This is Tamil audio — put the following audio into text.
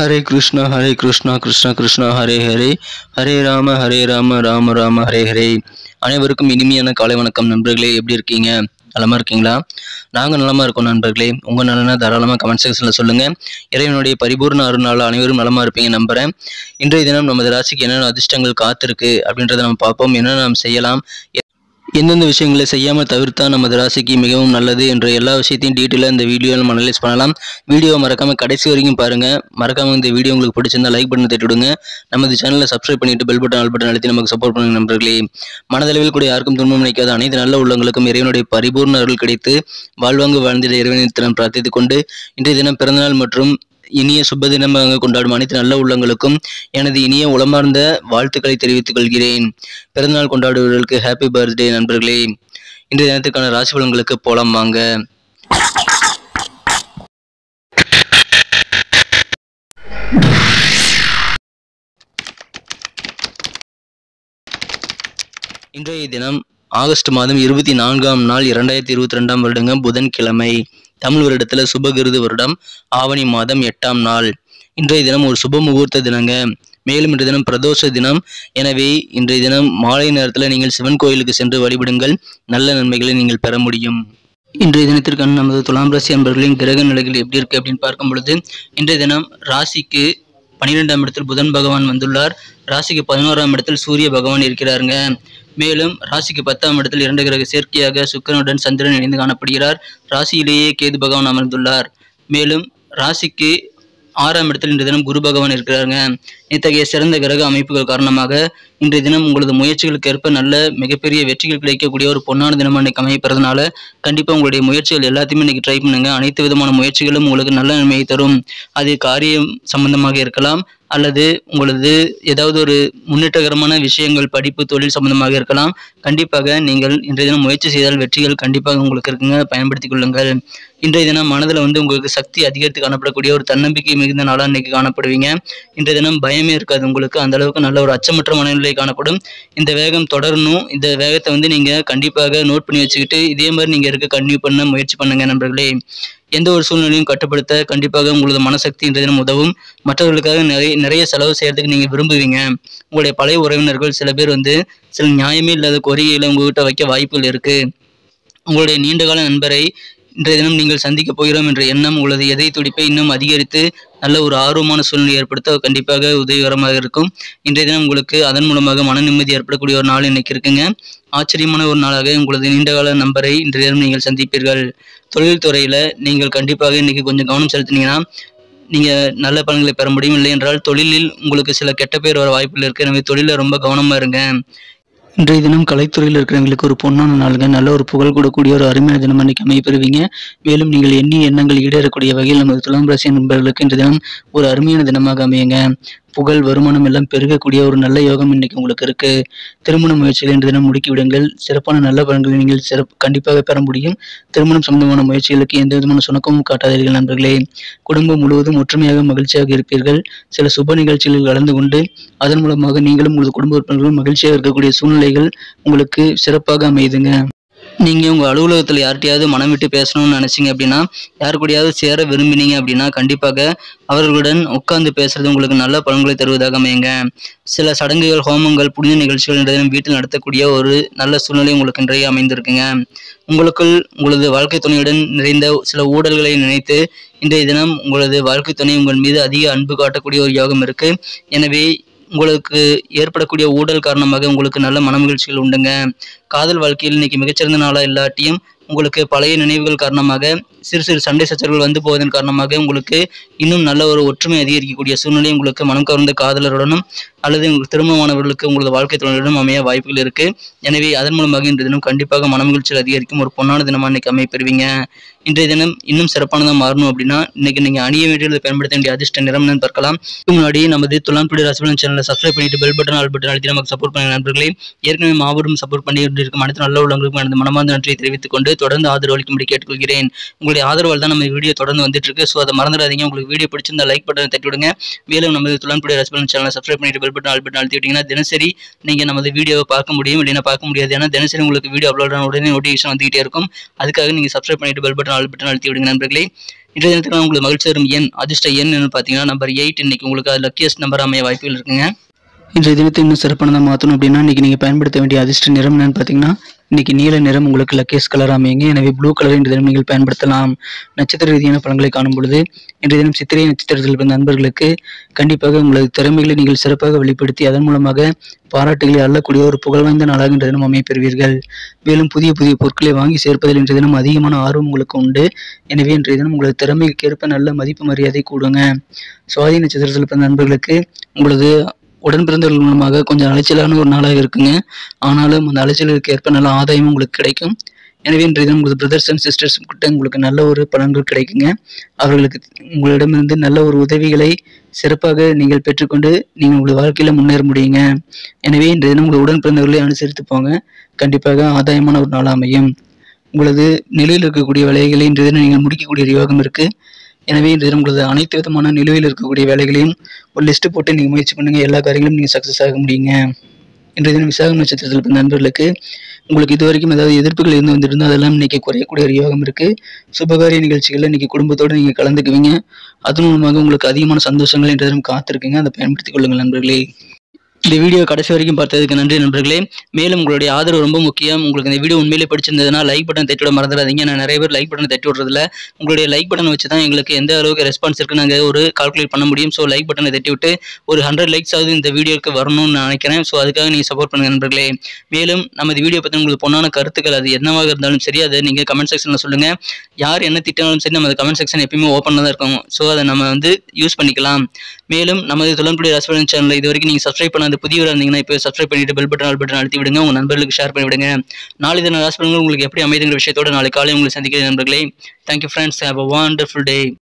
Hare Krishna, Krishna Krishna, Hare Hare, Hare Rama, Rama Rama, Hare Hare. அனைவருக்கும் இனிமையான காலை வணக்கம் நண்பர்களே. எப்படி இருக்கீங்க? நலமா இருக்கீங்களா? நாங்கள் நலமா இருக்கோம் நண்பர்களே. உங்கள் நலனை தாராளமாக கமெண்ட் செக்ஷனில் சொல்லுங்கள். இறைவனுடைய பரிபூர்ண அருளால் அனைவரும் நலமா இருப்பீங்க நம்புகிறேன். இன்றைய தினம் நமது ராசிக்கு என்னென்ன அதிர்ஷ்டங்கள் காத்திருக்கு அப்படின்றத நம்ம பார்ப்போம். என்னென்ன நாம் செய்யலாம், எந்தெந்த விஷயங்களை செய்யாமல் தவிர்த்தா நமது ராசிக்கு மிகவும் நல்லது என்ற எல்லா விஷயத்தையும் டீட்டெயிலாக இந்த வீடியோவில் நம்ம அனலைஸ் பண்ணலாம். வீடியோ மறக்காமல் கடைசி வரைக்கும் பாருங்கள். மறக்காமல் இந்த வீடியோ உங்களுக்கு பிடிச்சிருந்தா லைக் பண்ணி தட்டிவிடுங்க. நமது சேனலை சப்ஸ்கிரைப் பண்ணிவிட்டு பெல் பட்டன் ஆல் பட்டன் அழுத்தி நமக்கு சப்போர்ட் பண்ணுங்க நண்பர்களே. மனதளவில் கூட யாருக்கும் துன்பம் நினைக்காத அனைத்து நல்ல உள்ளங்களுக்கும் இறைவனுடைய பரிபூர்ண அருள் கிடைத்து வாழ்வாங்கு வாழ்ந்திட இறைவனிடம் பிரார்த்தித்துக் கொண்டு இன்றைய தினம் பிறந்தநாள் மற்றும் இனிய சுப தினமாக கொண்டாடும் அனைத்து நல்ல உள்ளங்களுக்கும் எனது இனிய உளமார்ந்த வாழ்த்துக்களை தெரிவித்துக் கொள்கிறேன். பிறந்தநாள் கொண்டாடுவர்களுக்கு ஹாப்பி பர்த்டே நண்பர்களே. இன்றைய தினத்துக்கான ராசி பலன்களுக்கு போலாம் வாங்க. இன்றைய தினம் ஆகஸ்ட் மாதம் 24ஆம் நாள் 2022ஆம் வருடங்க புதன்கிழமை. தமிழ் வருடத்தில் சுபகிருது வருடம் ஆவணி மாதம் 8ஆம் நாள். இன்றைய தினம் ஒரு சுப முகூர்த்த தினங்க. மேலும் இன்றைய தினம் பிரதோஷ தினம். எனவே இன்றைய தினம் மாலை நேரத்தில் நீங்கள் சிவன் கோயிலுக்கு சென்று வழிபடுங்கள். நல்ல நன்மைகளை நீங்கள் பெற முடியும். இன்றைய தினத்திற்கான நமது துலாம் ராசி அன்பர்களின் கிரக நிலைகள் எப்படி இருக்கு அப்படின்னு பார்க்கும் பொழுது, இன்றைய தினம் ராசிக்கு 12ஆம் இடத்தில் புதன் பகவான் வந்துள்ளார். ராசிக்கு 11ஆம் இடத்தில் சூரிய பகவான் இருக்கிறாருங்க. மேலும் ராசிக்கு 10ஆம் இடத்தில் 2 கிரக சேர்க்கையாக சுக்கிரனுடன் சந்திரன் இணைந்து காணப்படுகிறார். ராசியிலேயே கேது பகவான் அமர்ந்துள்ளார். மேலும் ராசிக்கு 6ஆம் இடத்தில் இன்றைய தினம் குரு பகவான் இருக்கிறாருங்க. இத்தகைய சிறந்த கிரக அமைப்புகள் காரணமாக இன்றைய தினம் உங்களது முயற்சிகளுக்கு ஏற்ப நல்ல மிகப்பெரிய வெற்றிகள் கிடைக்கக்கூடிய ஒரு பொன்னான தினம் அன்னைக்கு அமைப்பறதுனால கண்டிப்பாக உங்களுடைய முயற்சிகள் எல்லாத்தையுமே இன்னைக்கு ட்ரை பண்ணுங்க. அனைத்து விதமான முயற்சிகளும் உங்களுக்கு நல்ல நன்மையை தரும். அது காரியம் சம்பந்தமாக இருக்கலாம், அல்லது உங்களது ஏதாவது ஒரு முன்னேற்றகரமான விஷயங்கள், படிப்பு, தொழில் சம்பந்தமாக இருக்கலாம். கண்டிப்பாக நீங்கள் இன்றைய தினம் முயற்சி செய்தால் வெற்றிகள் கண்டிப்பாக உங்களுக்கு இருக்குங்க. பயன்படுத்திக் கொள்ளுங்கள். இன்றைய தினம் மனதில் உங்களுக்கு சக்தி அதிகரித்து காணப்படக்கூடிய ஒரு தன்னம்பிக்கை மிகுந்த நாளாக இன்னைக்கு காணப்படுவீங்க. இன்றைய தினம் பயமே இருக்காது உங்களுக்கு. அந்த அளவுக்கு நல்ல ஒரு அச்சமற்ற மனநிலை காணப்படும். இந்த வேகம் தொடரணும். இந்த வேகத்தை நீங்கள் கண்டிப்பாக நோட் பண்ணி வச்சுக்கிட்டு இதே மாதிரி நீங்கள் இருக்க கன்டினியூ பண்ண முயற்சி பண்ணுங்க நண்பர்களே. எந்த ஒரு சூழ்நிலையும் கட்டுப்படுத்த கண்டிப்பாக உங்களது மனசக்தி இன்றைய தினம் உதவும். மற்றவர்களுக்காக நிறைய செலவு செய்யறதுக்கு நீங்கள் விரும்புவீங்க. உங்களுடைய பழைய உறவினர்கள் சில பேர் சில நியாயமே இல்லாத கோரிக்கைகளை உங்ககிட்ட வைக்க வாய்ப்புகள் இருக்கு. உங்களுடைய நீண்டகால நண்பரை இன்றைய தினம் நீங்கள் சந்திக்க போகிறோம் என்ற எண்ணம் உங்களது எதை துடிப்பை இன்னும் அதிகரித்து நல்ல ஒரு ஆர்வமான சூழ்நிலை ஏற்படுத்த கண்டிப்பாக உதவிகரமாக இருக்கும். இன்றைய தினம் உங்களுக்கு அதன் மூலமாக மன நிம்மதி ஏற்படக்கூடிய ஒரு நாள் இன்னைக்கு இருக்குங்க. ஆச்சரியமான ஒரு நாளாக உங்களது நீண்டகால நண்பரை இன்றைய தினம் நீங்கள் சந்திப்பீர்கள். தொழில் துறையில நீங்கள் கண்டிப்பாக இன்னைக்கு கொஞ்சம் கவனம் செலுத்தினீங்கன்னா நீங்கள் நல்ல பலன்களை பெற முடியும். இல்லை என்றால் தொழிலில் உங்களுக்கு சில கெட்ட பேர் வர வாய்ப்புகள் இருக்கு. எனவே தொழிலில் ரொம்ப கவனமா இருங்க. இன்றைய தினம் கலைத்துறையில் இருக்கிறவங்களுக்கு ஒரு பொன்னான நாளுங்க. நல்ல ஒரு புகழ் கூடக்கூடிய ஒரு அருமையான தினம் அன்னைக்கு அமைப்பெறுவீங்க. மேலும் நீங்கள் எண்ணிய எண்ணங்கள் ஈடேறக்கூடிய வகையில் நமது துலாம் ராசி நண்பர்களுக்கு இன்றைய தினம் ஒரு அருமையான தினமாக அமையுங்க. புகழ், வருமானம் எல்லாம் பெருகக்கூடிய ஒரு நல்ல யோகம் இன்னைக்கு உங்களுக்கு இருக்கு. திருமண முயற்சிகள் இன்றைய தினம் முடுக்கிவிடுங்கள். சிறப்பான நல்ல பலன்களை நீங்கள் கண்டிப்பாக பெற முடியும். திருமணம் சம்பந்தமான முயற்சிகளுக்கு எந்த விதமான சுணக்கமும் காட்டாதீர்கள் நண்பர்களே. குடும்பம் முழுவதும் ஒற்றுமையாக மகிழ்ச்சியாக இருப்பீர்கள். சில சுப நிகழ்ச்சிகளில் கலந்து கொண்டு அதன் மூலமாக நீங்களும் உங்களது குடும்ப உறுப்பினர்களும் மகிழ்ச்சியாக இருக்கக்கூடிய சூழ்நிலைகள் உங்களுக்கு சிறப்பாக அமையுதுங்க. நீங்கள் உங்கள் அலுவலகத்தில் யார்கிட்டையாவது மனம் விட்டு பேசணும்னு நினச்சிங்க அப்படின்னா, யாரு கூடயாவது சேர விரும்பினீங்க அப்படின்னா கண்டிப்பாக அவர்களுடன் உட்கார்ந்து பேசுறது உங்களுக்கு நல்ல பலன்களை தருவதாக அமையுங்க. சில சடங்குகள், ஹோமங்கள், புனித நிகழ்ச்சிகள் இன்றைய வீட்டில் நடத்தக்கூடிய ஒரு நல்ல சூழ்நிலை உங்களுக்கு இன்றைய அமைந்திருக்குங்க. உங்களுக்குள் உங்களது வாழ்க்கை துணையுடன் நிறைந்த சில ஊடல்களை நினைத்து இன்றைய தினம் உங்களது வாழ்க்கை துணை உங்கள் மீது அதிக அன்பு காட்டக்கூடிய ஒரு யோகம் இருக்கு. எனவே உங்களுக்கு ஏற்படக்கூடிய ஊடல் காரணமாக உங்களுக்கு நல்ல மனமகிழ்ச்சிகள் உண்டுங்க. காதல் வாழ்க்கையில் இன்னைக்கு மிகச்சிறந்த நாளாக இல்லாட்டியும் உங்களுக்கு பழைய நினைவுகள் காரணமாக சிறு சிறு சண்டை சச்சரவுகள் போவதன் காரணமாக உங்களுக்கு இன்னும் நல்ல ஒரு ஒற்றுமை அதிகரிக்கக்கூடிய சூழ்நிலை உங்களுக்கு மனம் கவர்ந்த காதலருடனும் அல்லது உங்களுக்கு திருமணமானவர்களுக்கு உங்களது வாழ்க்கை துணையுடனும் அமைய வாய்ப்புகள் இருக்கு. எனவே அதன் மூலமாக இன்றைய தினம் கண்டிப்பாக மனமகிழ்ச்சிகள் அதிகரிக்கும் ஒரு பொன்னான தினமா இன்னைக்கு அமைப்பெறுவீங்க. இன்றைய தினம் இன்னும் சிறப்பானதாக மாறணும் அப்படின்னா இன்னைக்கு நீங்கள் அணிய வேண்டியதை பயன்படுத்த வேண்டிய அதிர்ஷ்ட நிறம்னு பார்க்கலாம். முன்னாடி நமது துலாம் டுடே ராசி பலன் சேனலை சப்ஸ்கிரைப் பண்ணிட்டு பெல் பட்டன் ஆல் பட்டன் அழுத்தி நமக்கு சப்போர்ட் பண்ணுங்க நண்பர்களே. ஏற்கனவே மாபெரும் சப்போர்ட் பண்ணி இருக்கும் அனைத்து நல்ல உள்ளவங்களுக்கும் எனது மனமார்ந்த நன்றியை தெரிவித்துக் கொண்டு தொடர்ந்து ஆதரவு அளிக்கும்படி கேட்டுக்கொள்கிறேன். உங்களுடைய ஆதரவால் தான் நம்ம வீடியோ தொடர்ந்து வந்துட்டு இருக்கு. ஸோ அதை மறந்துடாதீங்க. உங்களுக்கு வீடியோ பிடிச்சிருந்தா லைக் பட்டனை தட்டி விடுங்க. மேலும் நமது துலாம் டுடே ராசி பலன் சேனலை சப்ஸ்கிரைப் பண்ணிட்டு பெல் பட்டன் ஆல் பட்டன் அழுத்தி விட்டீங்கன்னா தினசரி நீங்கள் நமது வீடியோவை பார்க்க முடியும். இல்லைன்னா பார்க்க முடியாது. ஏன்னா தினசரி உங்களுக்கு வீடியோ அப்லோட் ஆன உடனே நோட்டிஃபிகேஷன் வந்துகிட்டே இருக்கும். அதுக்காக நீங்கள் சப்ஸ்கிரைப் பண்ணிட்டு பெல் பட்டன் ஆல் பட்டன் அழுத்தி விடுங்க நண்பர்களே. இன்றைய தினத்துக்கு உங்களுக்கு மகிழ்ச்சி தரும் எண் அதிர்ஷ்ட எண் என்னன்னு பார்த்தீங்கன்னா நம்பர் 8. இன்னைக்கு உங்களுக்கு அது லக்கியஸ்ட் நம்பர் அமைய வாய்ப்புகள் இருக்குங்க. இன்றைய தினத்தை இன்னும் சிறப்பானதாக மாற்றணும் அப்படின்னா இன்றைக்கி நீங்கள் பயன்படுத்த வேண்டிய அதிர்ஷ்ட நிறம் என்னன்னு பார்த்தீங்கன்னா இன்றைக்கி நீல நிறம் உங்களுக்கு லக்கியஸ்ட் கலர் அமையுங்க. எனவே ப்ளூ கலர் இன்றைய தினம் நீங்கள் பயன்படுத்தலாம். நட்சத்திர ரீதியான பலன்களை காணும் பொழுது இன்றைய தினம் சித்திரை நட்சத்திரத்தில் பிறந்த நண்பர்களுக்கு கண்டிப்பாக உங்களது திறமைகளை நீங்கள் சிறப்பாக வெளிப்படுத்தி அதன் மூலமாக பாராட்டுகளை அள்ளக்கூடிய ஒரு புகழ்வாய்ந்த நாளாக இன்றைய தினம் அமைய பெறுவீர்கள். மேலும் புதிய புதிய பொருட்களை வாங்கி சேர்ப்பதில் இன்றைய தினம் அதிகமான ஆர்வம் உங்களுக்கு உண்டு. எனவே இன்றைய தினம் உங்களது திறமைக்கு ஏற்ப நல்ல மதிப்பு மரியாதை கூடுங்க. சுவாதி நட்சத்திரத்தில் பிறந்த நண்பர்களுக்கு உங்களது உடன் பிறந்தவர்கள் மூலமாக கொஞ்சம் அலைச்சலான ஒரு நாளாக இருக்குங்க. ஆனாலும் அந்த அலைச்சலுக்கு ஏற்ப நல்ல ஆதாயமும் உங்களுக்கு கிடைக்கும். எனவே இன்றைய தினம் உங்களது பிரதர்ஸ் அண்ட் சிஸ்டர்ஸ் கிட்ட உங்களுக்கு நல்ல ஒரு பலன்கள் கிடைக்குங்க. அவர்களுக்கு உங்களிடமிருந்து நல்ல ஒரு உதவிகளை சிறப்பாக நீங்கள் பெற்றுக்கொண்டு நீங்கள் உங்களது வாழ்க்கையில முன்னேற முடியுங்க. எனவே இன்றைய தினம் உங்கள் உடன் பிறந்தவர்களை அனுசரித்து போங்க. கண்டிப்பாக ஆதாயமான ஒரு நாள் அமையும். உங்களது நிலையில் இருக்கக்கூடிய வேலைகளை இன்றைய தினம் நீங்கள் முடிக்கக்கூடிய ஒரு யோகம் இருக்கு. எனவே இன்றைய தினம் உங்களது அனைத்து விதமான நிலுவையில் இருக்கக்கூடிய வேலைகளையும் ஒரு லிஸ்ட் போட்டு நீங்கள் முயற்சி பண்ணுங்க. எல்லா காரியங்களும் நீங்கள் சக்ஸஸ் ஆக முடியுங்க. இன்றைய தினம் விசாக நட்சத்திரத்தில் பிறந்த நண்பர்களுக்கு உங்களுக்கு இதுவரைக்கும் ஏதாவது எதிர்ப்புகள் இருந்து வந்துருந்தா அதெல்லாம் இன்னைக்கு குறையக்கூடிய ஒரு யோகம் இருக்கு. சுபகாரிய நிகழ்ச்சிகளில் இன்னைக்கு குடும்பத்தோடு நீங்கள் கலந்துக்குவீங்க. அதன் மூலமாக உங்களுக்கு அதிகமான சந்தோஷங்கள் இன்றைய தினம் காத்திருக்குங்க. அதை பயன்படுத்திக் கொள்ளுங்கள் நண்பர்களே. இந்த வீடியோ கடைசி வரைக்கும் பார்த்ததுக்கு நன்றி நண்பர்களே. மேலும் உங்களுடைய ஆதரவு ரொம்ப முக்கியம். உங்களுக்கு இந்த வீடியோ உண்மையிலே பிடிச்சிருந்ததுன்னா லைக் பட்டன் தட்டி விட மறந்துடாதீங்க. நான் நிறைய பேர் லைக் பட்டன் தட்டி விடுறதில்ல. உங்களுடைய லைக் பட்டன் வச்சு தான் எங்களுக்கு எந்த அளவுக்கு ரெஸ்பான்ஸ் இருக்குன்னு நாங்கள் ஒரு கால்குலேட் பண்ண முடியும். ஸோ லைக் பட்டனை தட்டி விட்டு ஒரு 100 லைக்ஸ் ஆகுது இந்த வீடியோக்கு வரணும்னு நான் நினைக்கிறேன். ஸோ அதுக்காக நீங்கள் சப்போர்ட் பண்ணுங்க நண்பர்களே. மேலும் நம்ம இந்த வீடியோ பற்றி உங்களுக்கு பொண்ணான கருத்துக்கள் அது என்னவாக இருந்தாலும் சரி அதை நீங்கள் கமெண்ட் செக்ஷனில் சொல்லுங்கள். யார் என்ன திட்டினாலும் சரி நம்ம கமெண்ட் செக்ஷன் எப்பயுமே ஓப்பனாக தான் இருக்கும். ஸோ அதை நம்ம யூஸ் பண்ணிக்கலாம். மேலும் நமது தொழில்நுட்ப ராசிபலன் சேனல் இது வரைக்கும் நீங்கள் சப்ஸ்கிரைப் பண்ணாத புதியவராக இருந்தீங்கன்னா இப்போ சப்ஸ்கிரைப் பண்ணிட்டு பெல் பட்டன் அழுத்தி விடுங்க. உங்கள் நண்பர்களுக்கு ஷேர் பண்ணி விடுங்க. நாளை தின ராசிபலன்கள் உங்களுக்கு எப்படி அமைதுங்கிற விஷயத்தோட நாளை காலை உங்களை சந்திக்கிறேன் நண்பர்களே. Thank you friends. Have a wonderful day.